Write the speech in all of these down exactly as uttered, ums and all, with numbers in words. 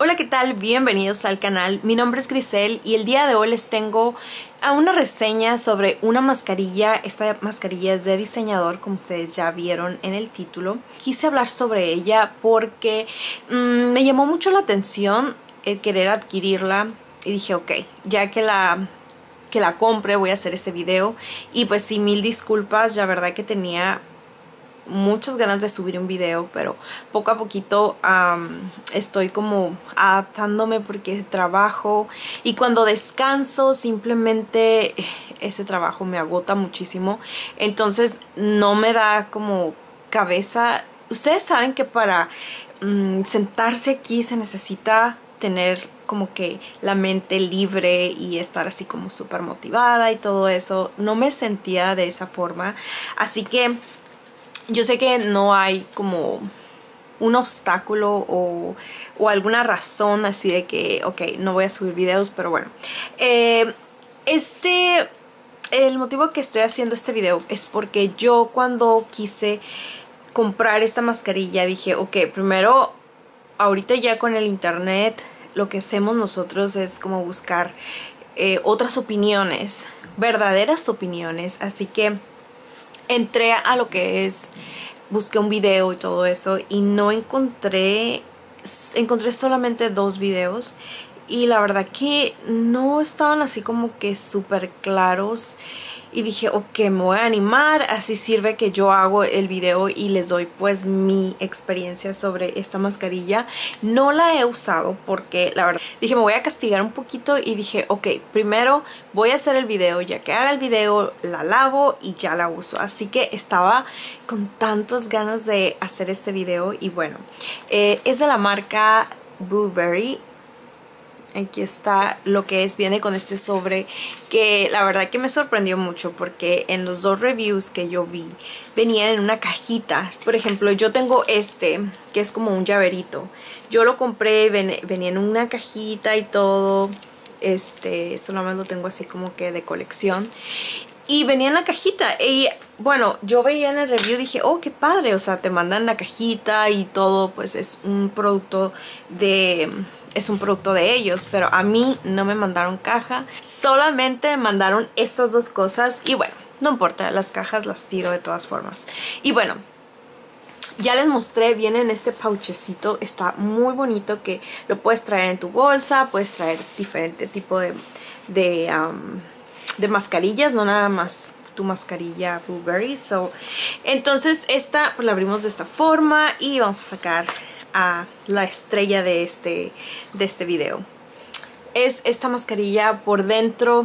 Hola, ¿qué tal? Bienvenidos al canal. Mi nombre es Grisel y el día de hoy les tengo una reseña sobre una mascarilla. Esta mascarilla es de diseñador, como ustedes ya vieron en el título. Quise hablar sobre ella porque mmm, me llamó mucho la atención el querer adquirirla y dije, ok, ya que la... que la compre voy a hacer este video. Y pues sí, mil disculpas, la verdad que tenía muchas ganas de subir un video, pero poco a poquito um, estoy como adaptándome porque trabajo y cuando descanso simplemente ese trabajo me agota muchísimo, entonces no me da como cabeza. Ustedes saben que para um, sentarse aquí se necesita tener como que la mente libre y estar así como súper motivada y todo eso. No me sentía de esa forma, así que yo sé que no hay como un obstáculo o, o alguna razón así de que, ok, no voy a subir videos, pero bueno. Eh, este, el motivo que estoy haciendo este video es porque yo cuando quise comprar esta mascarilla dije, ok, primero, ahorita ya con el internet, lo que hacemos nosotros es como buscar eh, otras opiniones, verdaderas opiniones, así que entré a lo que es, busqué un video y todo eso y no encontré, encontré solamente dos videos y la verdad que no estaban así como que súper claros y dije, ok, me voy a animar, así sirve que yo hago el video y les doy pues mi experiencia sobre esta mascarilla. No la he usado porque la verdad dije, me voy a castigar un poquito y dije, ok, primero voy a hacer el video, ya que haga el video la lavo y ya la uso. Así que estaba con tantas ganas de hacer este video y bueno, eh, es de la marca Burberry. Aquí está lo que es, viene con este sobre que la verdad que me sorprendió mucho porque en los dos reviews que yo vi venían en una cajita. Por ejemplo, yo tengo este que es como un llaverito. Yo lo compré, ven, venía en una cajita y todo. Este, esto nada más lo tengo así como que de colección. Y venía en la cajita y bueno, yo veía en el review y dije, oh, qué padre, o sea, te mandan la cajita y todo, pues es un producto de... es un producto de ellos, pero a mí no me mandaron caja, solamente me mandaron estas dos cosas y bueno, no importa, las cajas las tiro de todas formas. Y bueno, ya les mostré, viene en este pouchecito, está muy bonito que lo puedes traer en tu bolsa, puedes traer diferente tipo de, de, um, de mascarillas, no nada más tu mascarilla Burberry. So, entonces esta pues la abrimos de esta forma y vamos a sacar a la estrella de este, de este video. Es esta mascarilla. Por dentro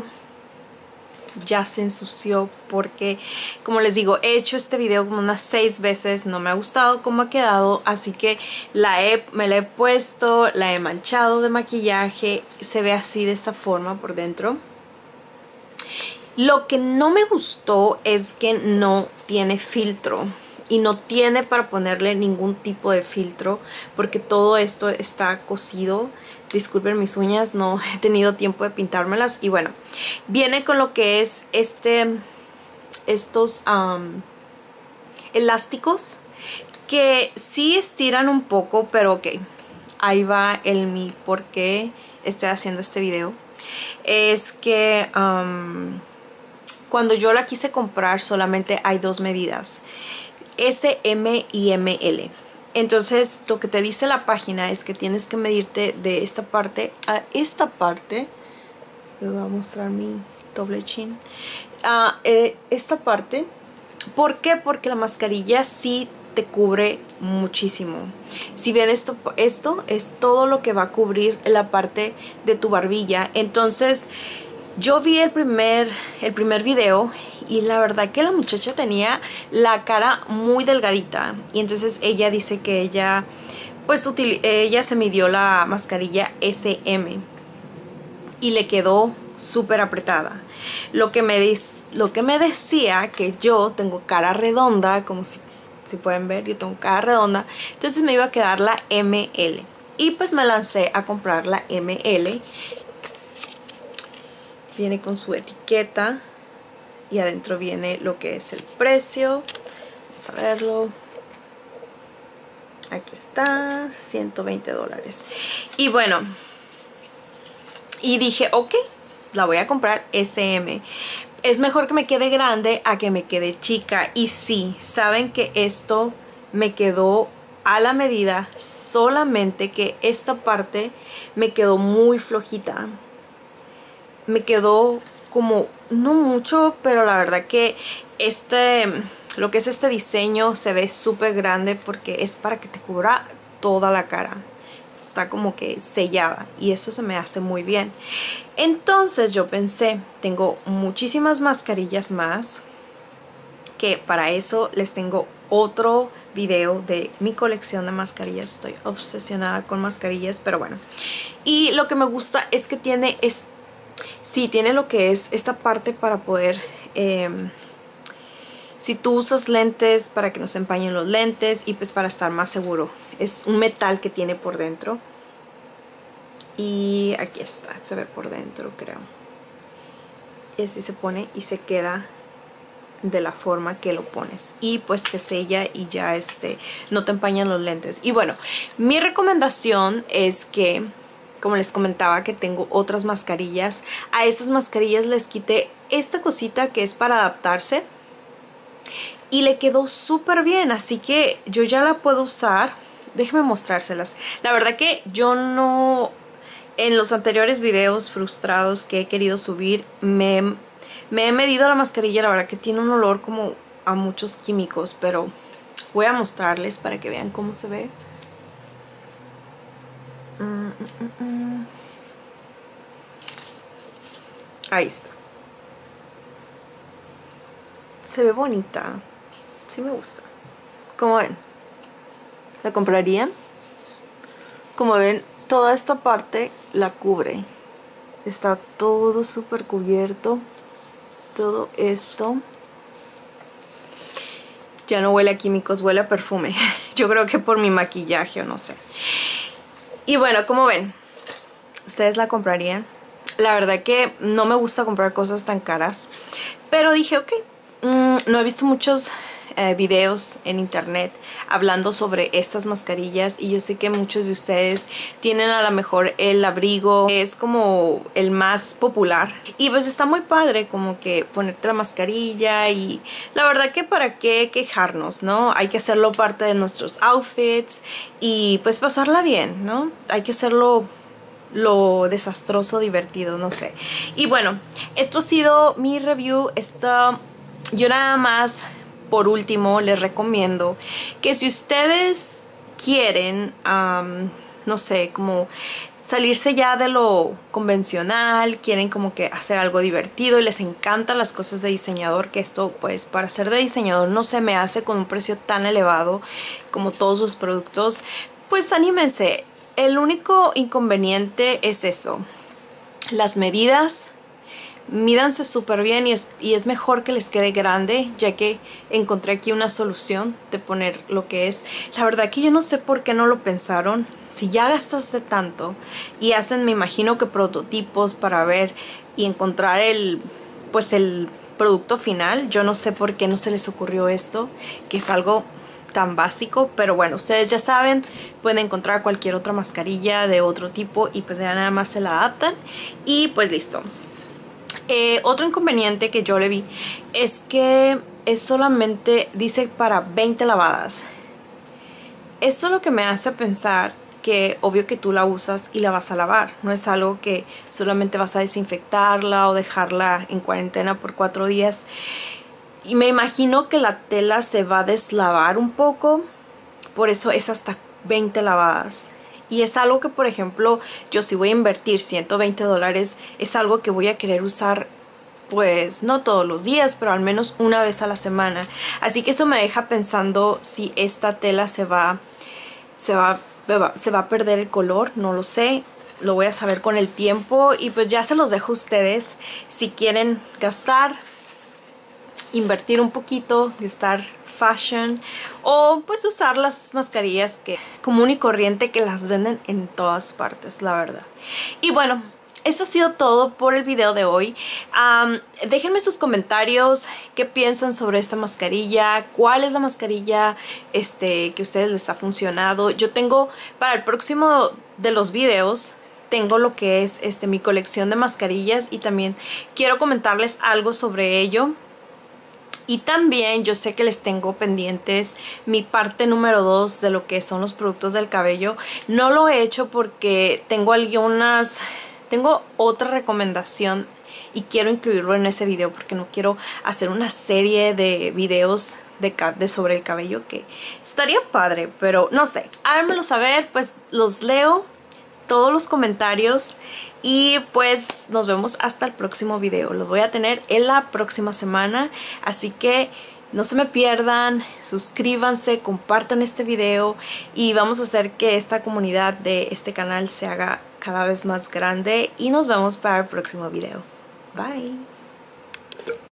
ya se ensució porque, como les digo, he hecho este video como unas seis veces, no me ha gustado cómo ha quedado, así que la he, me la he puesto, la he manchado de maquillaje, se ve así de esta forma por dentro. Lo que no me gustó es que no tiene filtro y no tiene para ponerle ningún tipo de filtro porque todo esto está cosido. Disculpen mis uñas, no he tenido tiempo de pintármelas. Y bueno, viene con lo que es este estos um, elásticos que sí estiran un poco, pero ok, ahí va el mi por qué estoy haciendo este video. Es que um, cuando yo la quise comprar solamente hay dos medidas, S, M y M L. Entonces lo que te dice la página es que tienes que medirte de esta parte a esta parte. Les voy a mostrar mi doble chin. Uh, eh, esta parte. ¿Por qué? Porque la mascarilla sí te cubre muchísimo. Si ven esto, esto es todo lo que va a cubrir la parte de tu barbilla. Entonces yo vi el primer, el primer video y la verdad que la muchacha tenía la cara muy delgadita. Y entonces ella dice que ella, pues ella se midió la mascarilla S M y le quedó súper apretada. Lo que, me lo que me decía que yo tengo cara redonda, como si, si pueden ver, yo tengo cara redonda. Entonces me iba a quedar la M L. Y pues me lancé a comprar la M L. Viene con su etiqueta y adentro viene lo que es el precio. Vamos a verlo. Aquí está, ciento veinte dólares. Y bueno, y dije, ok, la voy a comprar ese eme. Es mejor que me quede grande a que me quede chica. Y sí, saben que esto me quedó a la medida, solamente que esta parte me quedó muy flojita. Me quedó como, no mucho, pero la verdad que este, lo que es este diseño se ve súper grande porque es para que te cubra toda la cara. Está como que sellada y eso se me hace muy bien. Entonces yo pensé, tengo muchísimas mascarillas más, que para eso les tengo otro video de mi colección de mascarillas. Estoy obsesionada con mascarillas, pero bueno. Y lo que me gusta es que tiene, es, sí, tiene lo que es esta parte para poder... Eh, si tú usas lentes, para que no se empañen los lentes y pues para estar más seguro. Es un metal que tiene por dentro. Y aquí está, se ve por dentro, creo. Y así se pone y se queda de la forma que lo pones. Y pues te sella y ya este, no te empañan los lentes. Y bueno, mi recomendación es que, como les comentaba, que tengo otras mascarillas. A esas mascarillas les quité esta cosita que es para adaptarse. Y le quedó súper bien, así que yo ya la puedo usar. Déjenme mostrárselas. La verdad que yo no... En los anteriores videos frustrados que he querido subir, me, me he medido la mascarilla. La verdad que tiene un olor como a muchos químicos, pero voy a mostrarles para que vean cómo se ve. Mm, mm, mm. Ahí está. Se ve bonita. Sí me gusta. Como ven, ¿la comprarían? Como ven, toda esta parte la cubre. Está todo súper cubierto. Todo esto. Ya no huele a químicos, huele a perfume. Yo creo que por mi maquillaje o no sé. Y bueno, como ven, ¿ustedes la comprarían? La verdad que no me gusta comprar cosas tan caras. Pero dije, ok, mmm, no he visto muchos... Eh, videos en internet hablando sobre estas mascarillas y yo sé que muchos de ustedes tienen a lo mejor el abrigo, es como el más popular y pues está muy padre como que ponerte la mascarilla y la verdad que para qué quejarnos, ¿no? Hay que hacerlo parte de nuestros outfits y pues pasarla bien, ¿no? Hay que hacerlo lo desastroso, divertido, no sé. Y bueno, esto ha sido mi review. Esto, yo nada más... Por último, les recomiendo que si ustedes quieren, um, no sé, como salirse ya de lo convencional, quieren como que hacer algo divertido y les encantan las cosas de diseñador, que esto pues para ser de diseñador no se me hace con un precio tan elevado como todos sus productos, pues anímense. El único inconveniente es eso, las medidas. Mídanse súper bien y es, y es mejor que les quede grande, ya que encontré aquí una solución de poner lo que es. La verdad que yo no sé por qué no lo pensaron. Si ya gastaste tanto y hacen, me imagino que prototipos para ver y encontrar el, pues el producto final. Yo no sé por qué no se les ocurrió esto, que es algo tan básico, pero bueno, ustedes ya saben, pueden encontrar cualquier otra mascarilla de otro tipo y pues ya nada más se la adaptan y pues listo. Eh, otro inconveniente que yo le vi es que es solamente, dice para veinte lavadas. Esto es lo que me hace pensar que obvio que tú la usas y la vas a lavar. No es algo que solamente vas a desinfectarla o dejarla en cuarentena por cuatro días. Y me imagino que la tela se va a deslavar un poco. Por eso es hasta veinte lavadas. Y es algo que, por ejemplo, yo si voy a invertir ciento veinte dólares, es algo que voy a querer usar, pues, no todos los días, pero al menos una vez a la semana. Así que eso me deja pensando si esta tela se va, se va, se va a perder el color, no lo sé. Lo voy a saber con el tiempo y pues ya se los dejo a ustedes si quieren gastar, invertir un poquito, gastar fashion o pues usar las mascarillas que común y corriente que las venden en todas partes, la verdad. Y bueno, eso ha sido todo por el video de hoy. Um, déjenme sus comentarios, qué piensan sobre esta mascarilla, cuál es la mascarilla este, que a ustedes les ha funcionado. Yo tengo para el próximo de los videos, tengo lo que es este, mi colección de mascarillas y también quiero comentarles algo sobre ello. Y también yo sé que les tengo pendientes mi parte número dos de lo que son los productos del cabello. No lo he hecho porque tengo algunas, tengo otra recomendación y quiero incluirlo en ese video porque no quiero hacer una serie de videos de, de sobre el cabello, que estaría padre, pero no sé. Háganmelo saber, pues los leo todos los comentarios y pues nos vemos hasta el próximo video. Lo voy a tener en la próxima semana, así que no se me pierdan, suscríbanse, compartan este video y vamos a hacer que esta comunidad de este canal se haga cada vez más grande y nos vemos para el próximo video. Bye.